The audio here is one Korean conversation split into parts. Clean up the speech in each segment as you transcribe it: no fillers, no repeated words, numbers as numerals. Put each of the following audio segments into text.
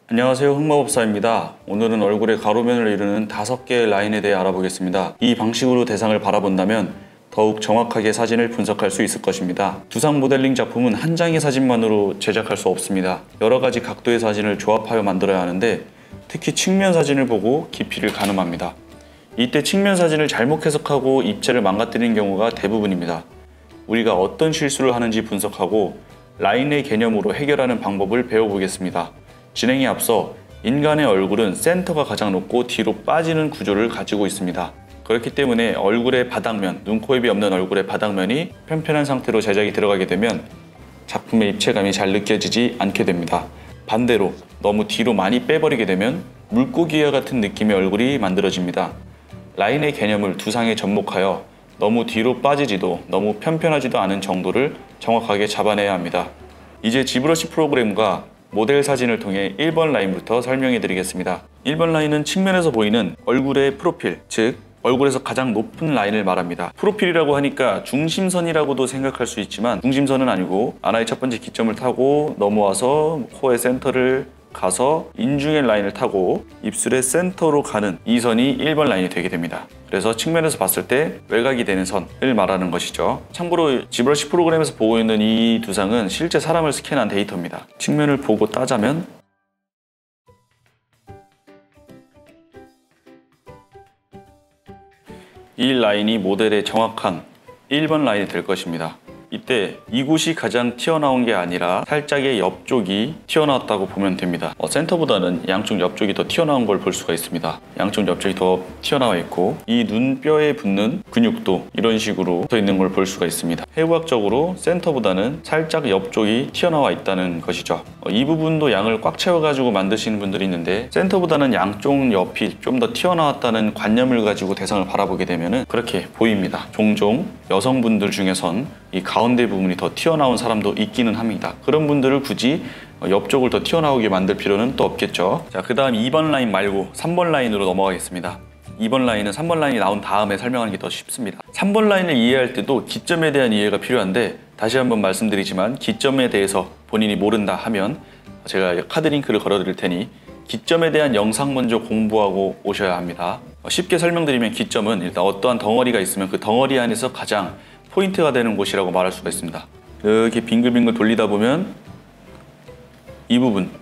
안녕하세요, 흑마법사입니다. 오늘은 얼굴의 가로면을 이루는 5개의 라인에 대해 알아보겠습니다. 이 방식으로 대상을 바라본다면 더욱 정확하게 사진을 분석할 수 있을 것입니다. 두상 모델링 작품은 한 장의 사진만으로 제작할 수 없습니다. 여러 가지 각도의 사진을 조합하여 만들어야 하는데 특히 측면 사진을 보고 깊이를 가늠합니다. 이때 측면 사진을 잘못 해석하고 입체를 망가뜨리는 경우가 대부분입니다. 우리가 어떤 실수를 하는지 분석하고 라인의 개념으로 해결하는 방법을 배워보겠습니다. 진행에 앞서 인간의 얼굴은 센터가 가장 높고 뒤로 빠지는 구조를 가지고 있습니다. 그렇기 때문에 얼굴의 바닥면, 눈, 코, 입이 없는 얼굴의 바닥면이 편편한 상태로 제작이 들어가게 되면 작품의 입체감이 잘 느껴지지 않게 됩니다. 반대로 너무 뒤로 많이 빼버리게 되면 물고기와 같은 느낌의 얼굴이 만들어집니다. 라인의 개념을 두상에 접목하여 너무 뒤로 빠지지도 너무 편편하지도 않은 정도를 정확하게 잡아내야 합니다. 이제 지브러시 프로그램과 모델 사진을 통해 1번 라인부터 설명해 드리겠습니다. 1번 라인은 측면에서 보이는 얼굴의 프로필, 즉 얼굴에서 가장 높은 라인을 말합니다. 프로필이라고 하니까 중심선이라고도 생각할 수 있지만 중심선은 아니고 하나의 첫 번째 기점을 타고 넘어와서 코의 센터를 가서 인중의 라인을 타고 입술의 센터로 가는 이 선이 1번 라인이 되게 됩니다. 그래서 측면에서 봤을 때 외곽이 되는 선을 말하는 것이죠. 참고로 지브러시 프로그램에서 보고 있는 이 두상은 실제 사람을 스캔한 데이터입니다. 측면을 보고 따자면 이 라인이 모델의 정확한 1번 라인이 될 것입니다. 이때 이곳이 가장 튀어나온 게 아니라 살짝의 옆쪽이 튀어나왔다고 보면 됩니다. 센터보다는 양쪽 옆쪽이 더 튀어나온 걸 볼 수가 있습니다. 양쪽 옆쪽이 더 튀어나와 있고 이 눈뼈에 붙는 근육도 이런 식으로 붙어 있는 걸 볼 수가 있습니다. 해부학적으로 센터보다는 살짝 옆쪽이 튀어나와 있다는 것이죠. 이 부분도 양을 꽉 채워가지고 만드시는 분들이 있는데 센터보다는 양쪽 옆이 좀 더 튀어나왔다는 관념을 가지고 대상을 바라보게 되면 그렇게 보입니다. 종종 여성분들 중에선 이 가운데 부분이 더 튀어나온 사람도 있기는 합니다. 그런 분들을 굳이 옆쪽을 더 튀어나오게 만들 필요는 또 없겠죠. 자, 그 다음 2번 라인 말고 3번 라인으로 넘어가겠습니다. 2번 라인은 3번 라인이 나온 다음에 설명하는 게 더 쉽습니다. 3번 라인을 이해할 때도 기점에 대한 이해가 필요한데 다시 한번 말씀드리지만 기점에 대해서 본인이 모른다 하면 제가 카드 링크를 걸어 드릴 테니 기점에 대한 영상 먼저 공부하고 오셔야 합니다. 쉽게 설명드리면 기점은 일단 어떠한 덩어리가 있으면 그 덩어리 안에서 가장 포인트가 되는 곳이라고 말할 수가 있습니다. 이렇게 빙글빙글 돌리다 보면 이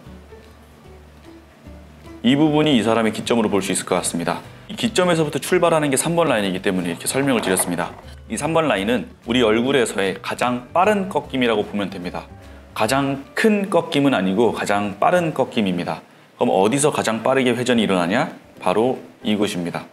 부분이 이 사람의 기점으로 볼 수 있을 것 같습니다. 이 기점에서부터 출발하는 게 3번 라인이기 때문에 이렇게 설명을 드렸습니다. 이 3번 라인은 우리 얼굴에서의 가장 빠른 꺾임이라고 보면 됩니다. 가장 큰 꺾임은 아니고 가장 빠른 꺾임입니다. 그럼 어디서 가장 빠르게 회전이 일어나냐? 바로 이곳입니다.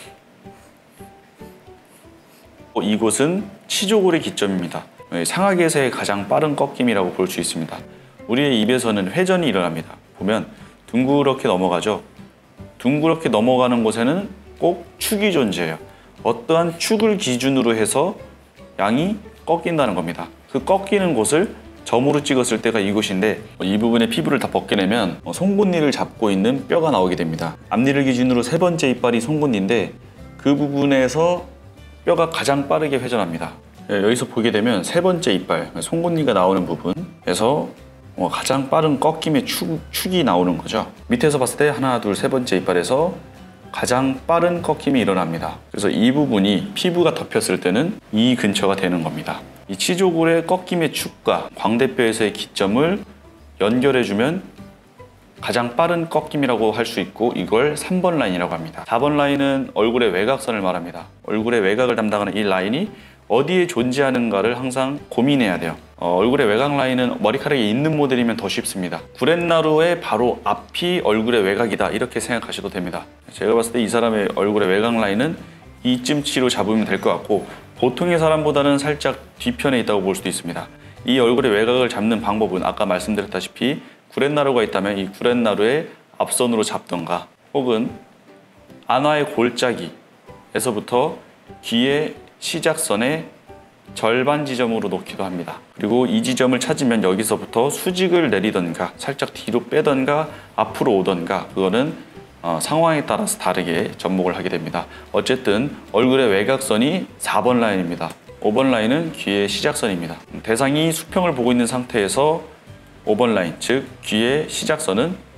이곳은 치조골의 기점입니다. 상하계에서의 가장 빠른 꺾임이라고 볼 수 있습니다. 우리의 입에서는 회전이 일어납니다. 보면 둥그렇게 넘어가죠. 둥그렇게 넘어가는 곳에는 꼭 축이 존재해요. 어떠한 축을 기준으로 해서 양이 꺾인다는 겁니다. 그 꺾이는 곳을 점으로 찍었을 때가 이곳인데 이 부분의 피부를 다 벗겨내면 송곳니를 잡고 있는 뼈가 나오게 됩니다. 앞니를 기준으로 세 번째 이빨이 송곳니인데 그 부분에서 뼈가 가장 빠르게 회전합니다. 여기서 보게 되면 세 번째 이빨, 송곳니가 나오는 부분에서 가장 빠른 꺾임의 축이 나오는 거죠. 밑에서 봤을 때 하나, 둘, 세 번째 이빨에서 가장 빠른 꺾임이 일어납니다. 그래서 이 부분이 피부가 덮였을 때는 이 근처가 되는 겁니다. 이 치조골의 꺾임의 축과 광대뼈에서의 기점을 연결해주면 가장 빠른 꺾임이라고 할 수 있고 이걸 3번 라인이라고 합니다. 4번 라인은 얼굴의 외곽선을 말합니다. 얼굴의 외곽을 담당하는 이 라인이 어디에 존재하는가를 항상 고민해야 돼요. 얼굴의 외곽 라인은 머리카락이 있는 모델이면 더 쉽습니다. 구렛나루의 바로 앞이 얼굴의 외곽이다 이렇게 생각하셔도 됩니다. 제가 봤을 때 이 사람의 얼굴의 외곽 라인은 이쯤치로 잡으면 될 것 같고 보통의 사람보다는 살짝 뒤편에 있다고 볼 수도 있습니다. 이 얼굴의 외곽을 잡는 방법은 아까 말씀드렸다시피 구렛나루가 있다면 이 구렛나루의 앞선으로 잡던가 혹은 안화의 골짜기에서부터 귀의 시작선의 절반 지점으로 놓기도 합니다. 그리고 이 지점을 찾으면 여기서부터 수직을 내리던가 살짝 뒤로 빼던가 앞으로 오던가 그거는 상황에 따라서 다르게 접목을 하게 됩니다. 어쨌든 얼굴의 외곽선이 4번 라인입니다. 5번 라인은 귀의 시작선입니다. 대상이 수평을 보고 있는 상태에서 5번 라인, 즉 귀의 시작선은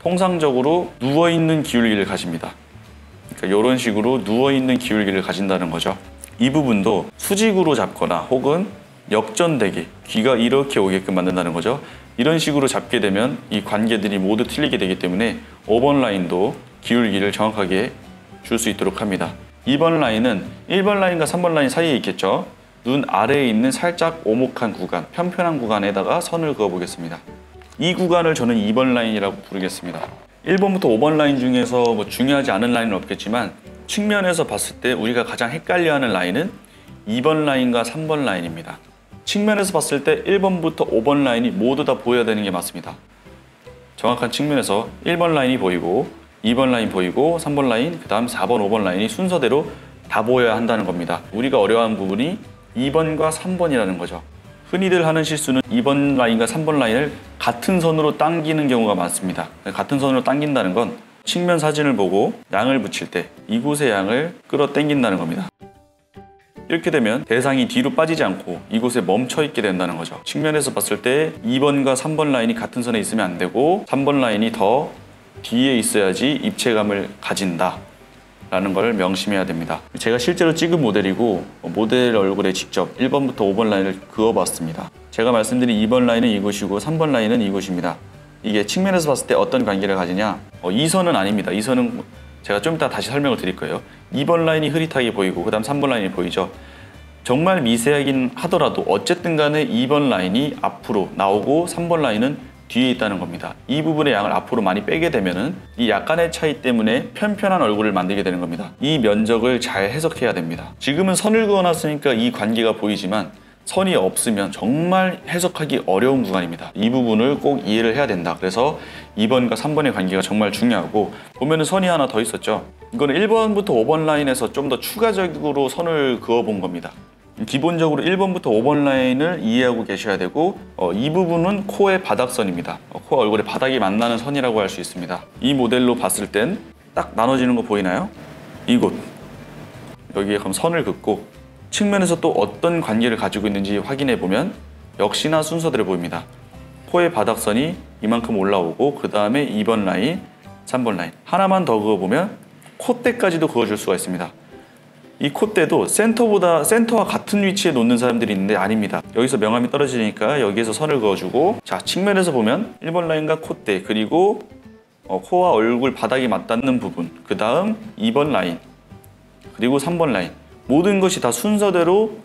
통상적으로 누워있는 기울기를 가집니다. 그러니까 이런 식으로 누워있는 기울기를 가진다는 거죠. 이 부분도 수직으로 잡거나 혹은 역전되게 귀가 이렇게 오게끔 만든다는 거죠. 이런 식으로 잡게 되면 이 관계들이 모두 틀리게 되기 때문에 5번 라인도 기울기를 정확하게 줄 수 있도록 합니다. 2번 라인은 1번 라인과 3번 라인 사이에 있겠죠. 눈 아래에 있는 살짝 오목한 구간, 편편한 구간에다가 선을 그어 보겠습니다. 이 구간을 저는 2번 라인이라고 부르겠습니다. 1번부터 5번 라인 중에서 뭐 중요하지 않은 라인은 없겠지만 측면에서 봤을 때 우리가 가장 헷갈려하는 라인은 2번 라인과 3번 라인입니다. 측면에서 봤을 때 1번부터 5번 라인이 모두 다 보여야 되는 게 맞습니다. 정확한 측면에서 1번 라인이 보이고 2번 라인 보이고 3번 라인, 그 다음 4번, 5번 라인이 순서대로 다 보여야 한다는 겁니다. 우리가 어려워하는 부분이 2번과 3번이라는 거죠. 흔히들 하는 실수는 2번 라인과 3번 라인을 같은 선으로 당기는 경우가 많습니다. 같은 선으로 당긴다는 건 측면 사진을 보고 양을 붙일 때 이곳의 양을 끌어 당긴다는 겁니다. 이렇게 되면 대상이 뒤로 빠지지 않고 이곳에 멈춰 있게 된다는 거죠. 측면에서 봤을 때 2번과 3번 라인이 같은 선에 있으면 안 되고 3번 라인이 더 뒤에 있어야지 입체감을 가진다 라는 걸 명심해야 됩니다. 제가 실제로 찍은 모델이고 모델 얼굴에 직접 1번부터 5번 라인을 그어봤습니다. 제가 말씀드린 2번 라인은 이곳이고 3번 라인은 이곳입니다. 이게 측면에서 봤을 때 어떤 관계를 가지냐, 이 선은 아닙니다. 이 선은 제가 좀 이따 다시 설명을 드릴 거예요. 2번 라인이 흐릿하게 보이고 그 다음 3번 라인이 보이죠. 정말 미세하긴 하더라도 어쨌든 간에 2번 라인이 앞으로 나오고 3번 라인은 뒤에 있다는 겁니다. 이 부분의 양을 앞으로 많이 빼게 되면은 이 약간의 차이 때문에 편편한 얼굴을 만들게 되는 겁니다. 이 면적을 잘 해석해야 됩니다. 지금은 선을 그어놨으니까 이 관계가 보이지만 선이 없으면 정말 해석하기 어려운 구간입니다. 이 부분을 꼭 이해를 해야 된다. 그래서 2번과 3번의 관계가 정말 중요하고, 보면은 선이 하나 더 있었죠. 이거는 1번부터 5번 라인에서 좀 더 추가적으로 선을 그어본 겁니다. 기본적으로 1번부터 5번 라인을 이해하고 계셔야 되고, 이 부분은 코의 바닥선입니다. 코 얼굴의 바닥이 만나는 선이라고 할 수 있습니다. 이 모델로 봤을 땐 딱 나눠지는 거 보이나요? 이곳, 여기에 그럼 선을 긋고 측면에서 또 어떤 관계를 가지고 있는지 확인해 보면 역시나 순서대로 보입니다. 코의 바닥선이 이만큼 올라오고 그 다음에 2번 라인, 3번 라인 하나만 더 그어보면 콧대까지도 그어줄 수가 있습니다. 이 콧대도 센터와 같은 위치에 놓는 사람들이 있는데 아닙니다. 여기서 명암이 떨어지니까 여기에서 선을 그어주고, 자, 측면에서 보면 1번 라인과 콧대, 그리고 코와 얼굴 바닥이 맞닿는 부분, 그 다음 2번 라인, 그리고 3번 라인, 모든 것이 다 순서대로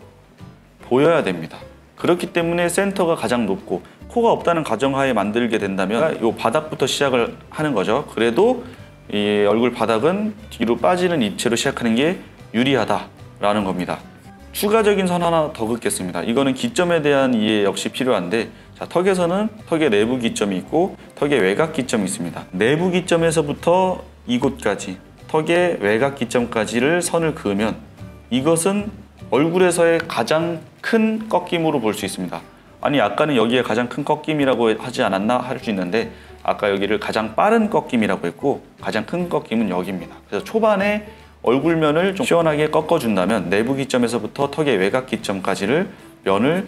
보여야 됩니다. 그렇기 때문에 센터가 가장 높고, 코가 없다는 가정하에 만들게 된다면 이 바닥부터 시작을 하는 거죠. 그래도 이 얼굴 바닥은 뒤로 빠지는 입체로 시작하는 게 유리하다라는 겁니다. 추가적인 선 하나 더 긋겠습니다. 이거는 기점에 대한 이해 역시 필요한데, 자, 턱에서는 턱의 내부 기점이 있고 턱의 외곽 기점이 있습니다. 내부 기점에서부터 이곳까지 턱의 외곽 기점까지를 선을 그으면 이것은 얼굴에서의 가장 큰 꺾임으로 볼 수 있습니다. 아니, 아까는 여기에 가장 큰 꺾임이라고 하지 않았나 할 수 있는데, 아까 여기를 가장 빠른 꺾임이라고 했고 가장 큰 꺾임은 여기입니다. 그래서 초반에 얼굴면을 좀 시원하게 꺾어준다면 내부 기점에서부터 턱의 외곽 기점까지를 면을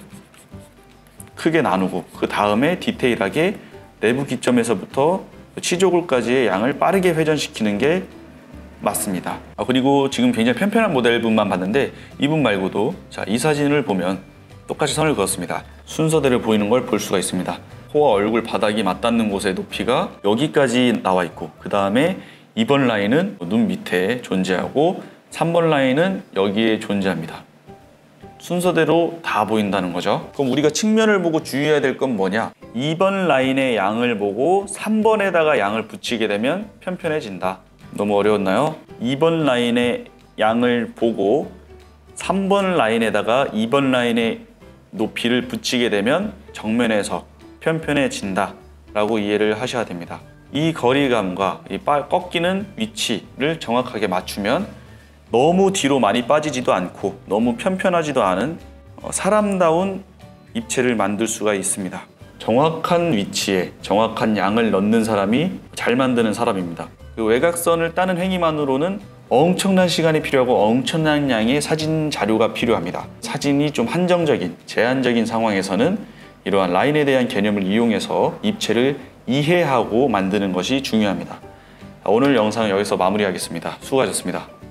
크게 나누고 그 다음에 디테일하게 내부 기점에서부터 치조골까지의 양을 빠르게 회전시키는 게 맞습니다. 그리고 지금 굉장히 편편한 모델분만 봤는데 이분 말고도, 자, 이 사진을 보면 똑같이 선을 그었습니다. 순서대로 보이는 걸 볼 수가 있습니다. 코와 얼굴 바닥이 맞닿는 곳의 높이가 여기까지 나와 있고, 그 다음에 2번 라인은 눈 밑에 존재하고 3번 라인은 여기에 존재합니다. 순서대로 다 보인다는 거죠. 그럼 우리가 측면을 보고 주의해야 될 건 뭐냐? 2번 라인의 양을 보고 3번에다가 양을 붙이게 되면 편편해진다. 너무 어려웠나요? 2번 라인의 양을 보고 3번 라인에다가 2번 라인의 높이를 붙이게 되면 정면에서 편편해진다 라고 이해를 하셔야 됩니다. 이 거리감과 이 꺾이는 위치를 정확하게 맞추면 너무 뒤로 많이 빠지지도 않고 너무 편편하지도 않은 사람다운 입체를 만들 수가 있습니다. 정확한 위치에 정확한 양을 넣는 사람이 잘 만드는 사람입니다. 그 외곽선을 따는 행위만으로는 엄청난 시간이 필요하고 엄청난 양의 사진 자료가 필요합니다. 사진이 좀 한정적인, 제한적인 상황에서는 이러한 라인에 대한 개념을 이용해서 입체를 이해하고 만드는 것이 중요합니다. 오늘 영상은 여기서 마무리하겠습니다. 수고하셨습니다.